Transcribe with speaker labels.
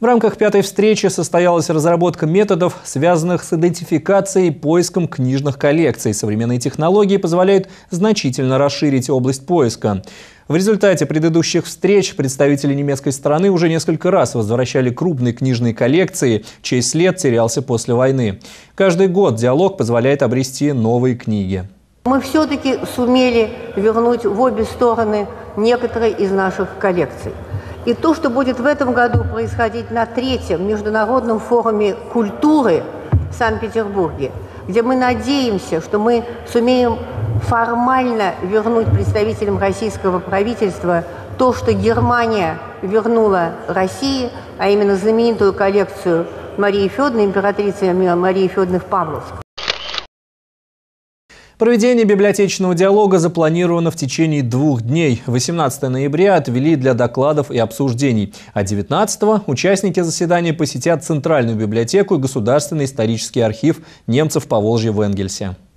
Speaker 1: В рамках пятой встречи состоялась разработка методов, связанных с идентификацией и поиском книжных коллекций. Современные технологии позволяют значительно расширить область поиска. В результате предыдущих встреч представители немецкой стороны уже несколько раз возвращали крупные книжные коллекции, чей след терялся после войны. Каждый год диалог позволяет обрести новые книги.
Speaker 2: Мы все-таки сумели вернуть в обе стороны некоторые из наших коллекций. И то, что будет в этом году происходить на третьем международном форуме культуры в Санкт-Петербурге, где мы надеемся, что мы сумеем формально вернуть представителям российского правительства то, что Германия вернула России, а именно знаменитую коллекцию Марии Федоровны, императрицы Марии Федоровны в Павловск.
Speaker 1: Проведение библиотечного диалога запланировано в течение 2 дней. 18 ноября отвели для докладов и обсуждений, а 19-го участники заседания посетят Центральную библиотеку и Государственный исторический архив немцев Поволжья в Энгельсе.